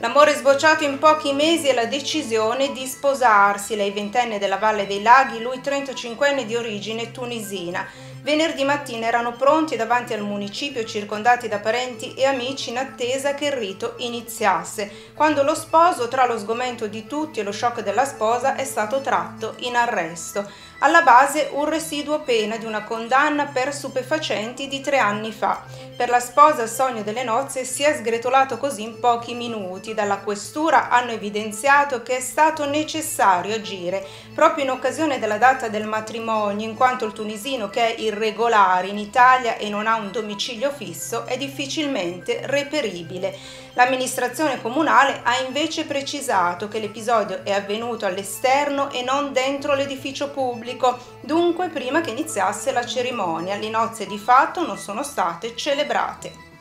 L'amore sbocciato in pochi mesi e la decisione di sposarsi. Lei ventenne della Valle dei Laghi, lui 35enne di origine tunisina. Venerdì mattina erano pronti davanti al municipio, circondati da parenti e amici in attesa che il rito iniziasse, quando lo sposo, tra lo sgomento di tutti e lo shock della sposa, è stato tratto in arresto. Alla base un residuo pena di una condanna per stupefacenti di 3 anni fa. Per la sposa il sogno delle nozze si è sgretolato così in pochi minuti. Dalla questura hanno evidenziato che è stato necessario agire proprio in occasione della data del matrimonio, in quanto il tunisino, che è irregolare in Italia e non ha un domicilio fisso, è difficilmente reperibile. L'amministrazione comunale ha invece precisato che l'episodio è avvenuto all'esterno e non dentro l'edificio pubblico, dunque prima che iniziasse la cerimonia. Le nozze di fatto non sono state celebrate.